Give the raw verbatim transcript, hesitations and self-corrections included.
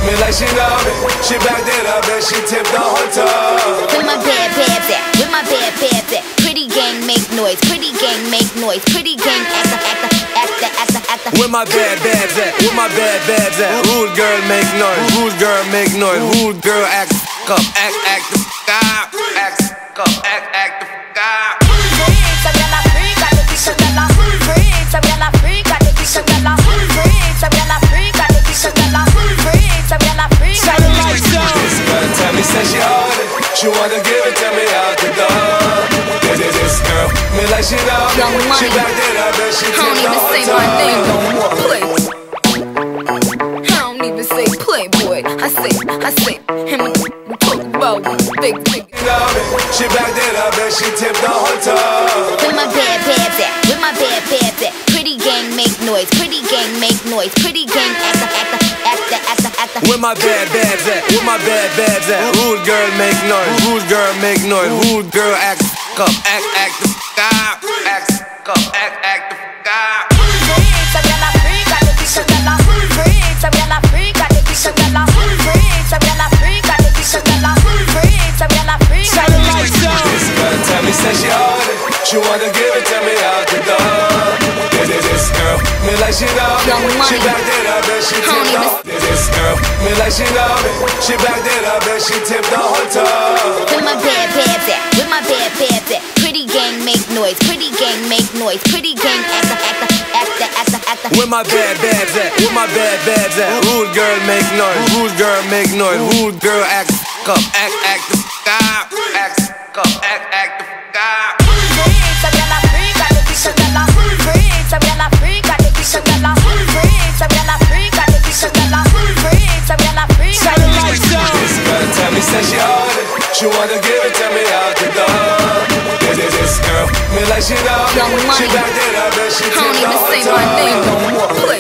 me like she know me. She backed it up and she tipped the whole tub. Where my bad babs at? Where my bad babs at? Pretty gang make noise, pretty gang make noise, pretty gang actor, actor, actor, actor, actor. Where my bad babs at? Where my bad babs at? Rude girl make noise, rude girl make noise, rude girl act up, act, act the f*** up, act up, act, act the f*** up. Freak, sabía la frica, de piso de la freak, sabía la frica, de piso de la freak, sabía la frica, de piso de la freak, sabía la frica. This girl tell me say she hold it, she wanna give it to me out the door. This, this, this girl, me like she know me. She backed it up and she tipped the whole tub. I don't even say my name no more, play. I don't even say playboy, I say, I say him and talk about big, big. She backed it up and she tipped the whole tub. Where my bad babs at? Where my bad babs at? Pretty gang make noise, pretty gang make noise, pretty gang actor, actor, actor, actor, actor. Where my bad babs at? Where my bad babs at? Rude girl make noise, rude girl make noise, rude girl act up, act, act the f*** up, act up, act, act the f*** up. Freak, sabía la frica, de piso de la freak, sabía la frica, de piso de la freak, sabía la frica, de piso de la freak, sabía la frica. This girl tell me say she hold it, she wanna give it to me out the door. This, this, this girl, me like she know me. She backed it up and she tipped the whole. This, this girl, me like she know me. She backed it up and she tipped the whole tub. Where my bad babs at? Where my bad babs at? Pretty gang make noise, pretty gang make noise, pretty gang actor, actor, actor, actor, actor. Where my bad babs at? Where my bad babs at? Rude girl make noise, rude girl make noise, rude girl act up, act, act the f*** up, act up, act, act the f*** up. Freak, sabía la frica, de piso de la freak, sabía la frica, de piso de la freak, sabía la frica, de piso de la freak, sabía la frica. This girl tell me say she hold it, she wanna give it to me out the door. This, this, this girl, me like she know me. She backed it up and she tipped the whole tub. I don't even say my name no more, play.